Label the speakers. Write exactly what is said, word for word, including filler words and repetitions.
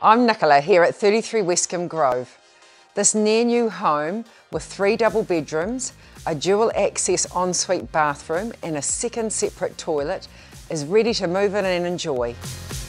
Speaker 1: I'm Nicola here at thirty-three Wescombe Grove. This near new home with three double bedrooms, a dual access ensuite bathroom and a second separate toilet is ready to move in and enjoy.